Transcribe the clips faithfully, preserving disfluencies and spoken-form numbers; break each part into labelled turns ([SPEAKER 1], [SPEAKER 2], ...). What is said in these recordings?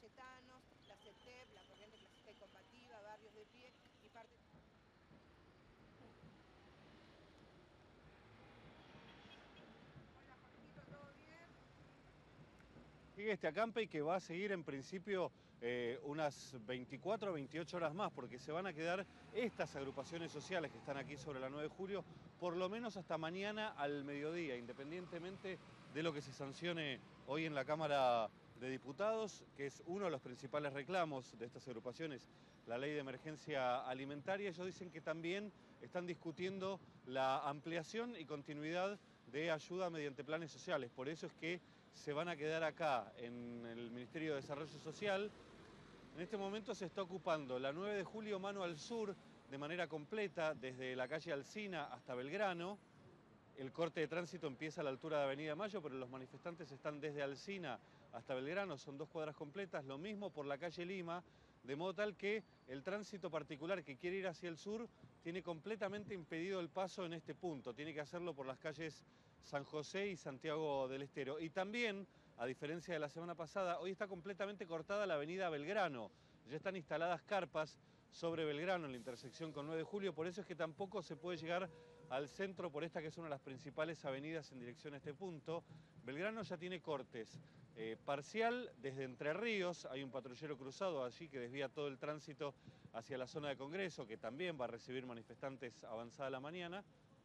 [SPEAKER 1] Cayetanos, la CETEP, la Corriente Clasista y Combativa, Barrios de Pie y parte... Hola Jorgito, ¿todo bien?
[SPEAKER 2] Sigue este acampe y que va a seguir en principio eh, unas veinticuatro o veintiocho horas más, porque se van a quedar estas agrupaciones sociales que están aquí sobre la nueve de julio, por lo menos hasta mañana al mediodía, independientemente de lo que se sancione hoy en la Cámara de Diputados, que es uno de los principales reclamos de estas agrupaciones, la ley de emergencia alimentaria. Ellos dicen que también están discutiendo la ampliación y continuidad de ayuda mediante planes sociales. Por eso es que se van a quedar acá, en el Ministerio de Desarrollo Social. En este momento se está ocupando la nueve de julio mano al sur de manera completa, desde la calle Alsina hasta Belgrano. El corte de tránsito empieza a la altura de Avenida Mayo, pero los manifestantes están desde Alsina hasta Belgrano, son dos cuadras completas. Lo mismo por la calle Lima, de modo tal que el tránsito particular que quiere ir hacia el sur tiene completamente impedido el paso en este punto. Tiene que hacerlo por las calles San José y Santiago del Estero. Y también, a diferencia de la semana pasada, hoy está completamente cortada la avenida Belgrano. Ya están instaladas carpas sobre Belgrano en la intersección con nueve de julio, por eso es que tampoco se puede llegar al centro por esta que es una de las principales avenidas en dirección a este punto. Belgrano ya tiene cortes eh, parcial desde Entre Ríos, hay un patrullero cruzado allí que desvía todo el tránsito hacia la zona de Congreso, que también va a recibir manifestantes avanzada la mañana.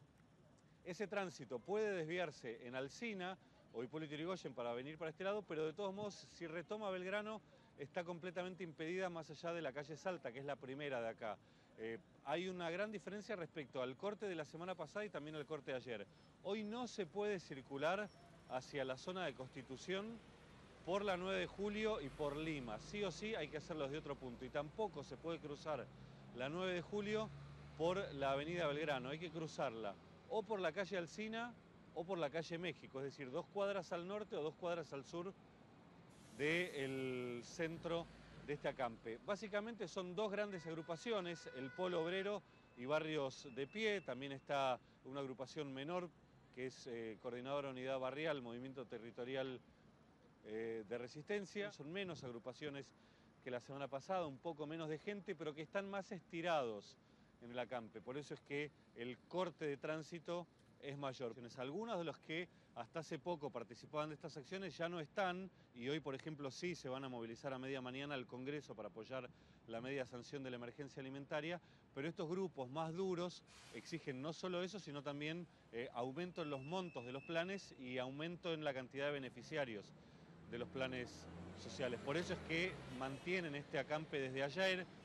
[SPEAKER 2] Ese tránsito puede desviarse en Alsina o Hipólito Yrigoyen para venir para este lado, pero de todos modos, si retoma Belgrano, está completamente impedida más allá de la calle Salta, que es la primera de acá. Eh, hay una gran diferencia respecto al corte de la semana pasada y también al corte de ayer. Hoy no se puede circular hacia la zona de Constitución por la nueve de julio y por Lima. Sí o sí hay que hacerlo de otro punto. Y tampoco se puede cruzar la nueve de julio por la avenida Belgrano. Hay que cruzarla o por la calle Alsina o por la calle México. Es decir, dos cuadras al norte o dos cuadras al sur del centro de este acampe. Básicamente son dos grandes agrupaciones, el Polo Obrero y Barrios de Pie. También está una agrupación menor que es eh, Coordinadora Unidad Barrial, Movimiento Territorial eh, de Resistencia. Son menos agrupaciones que la semana pasada, un poco menos de gente, pero que están más estirados en el acampe. Por eso es que el corte de tránsito es mayor. Algunos de los que hasta hace poco participaban de estas acciones ya no están y hoy, por ejemplo, sí se van a movilizar a media mañana al Congreso para apoyar la media sanción de la emergencia alimentaria, pero estos grupos más duros exigen no solo eso, sino también eh, aumento en los montos de los planes y aumento en la cantidad de beneficiarios de los planes sociales. Por eso es que mantienen este acampe desde ayer.